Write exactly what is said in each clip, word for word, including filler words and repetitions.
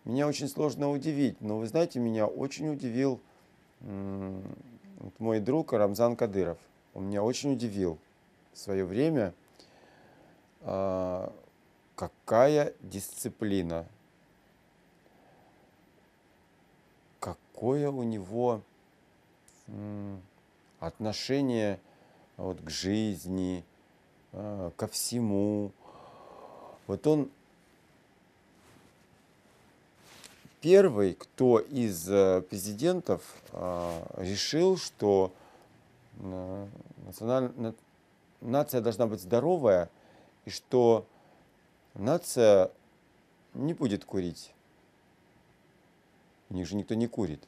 меня очень сложно удивить, но вы знаете, меня очень удивил м, вот мой друг Рамзан Кадыров. Он меня очень удивил в свое время, а, какая дисциплина, какое у него м, отношение вот к жизни, а, ко всему. Вот он первый, кто из э, президентов а, решил, что э, националь- на- нация должна быть здоровая, и что нация не будет курить. У них же никто не курит.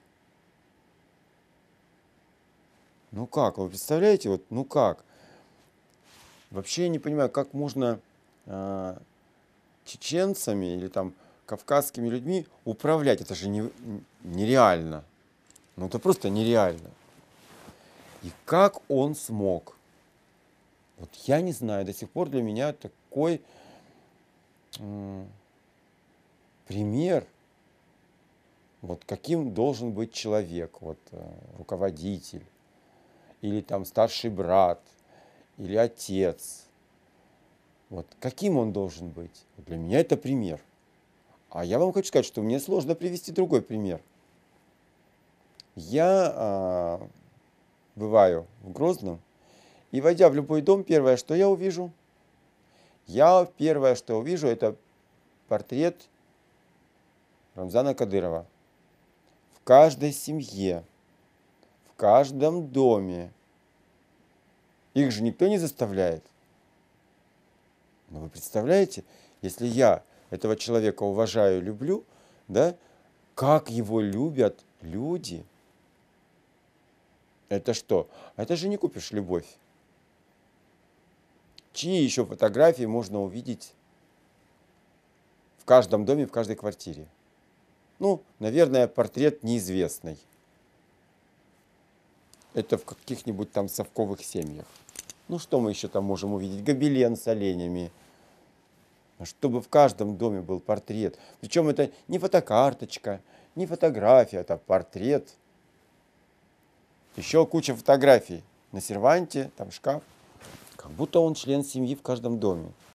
Ну как, вы представляете, вот, ну как? Вообще я не понимаю, как можно а, чеченцами или там кавказскими людьми управлять. Это же не, нереально. Ну это просто нереально. И как он смог? Вот я не знаю, до сих пор для меня такой м, пример, вот каким должен быть человек, вот э, руководитель, или там старший брат, или отец. Вот каким он должен быть? Вот для меня это пример. А я вам хочу сказать, что мне сложно привести другой пример. Я а, бываю в Грозном, и войдя в любой дом, первое, что я увижу, я первое, что увижу, это портрет Рамзана Кадырова. В каждой семье, в каждом доме. Их же никто не заставляет. Но вы представляете, если я этого человека уважаю, люблю, да, как его любят люди? Это что? Это же не купишь любовь. Чьи еще фотографии можно увидеть в каждом доме, в каждой квартире? Ну, наверное, портрет неизвестный. Это в каких-нибудь там совковых семьях. Ну, что мы еще там можем увидеть? Гобелен с оленями. Чтобы в каждом доме был портрет. Причем это не фотокарточка, не фотография, это портрет. Еще куча фотографий на серванте, там шкаф. Как будто он член семьи в каждом доме.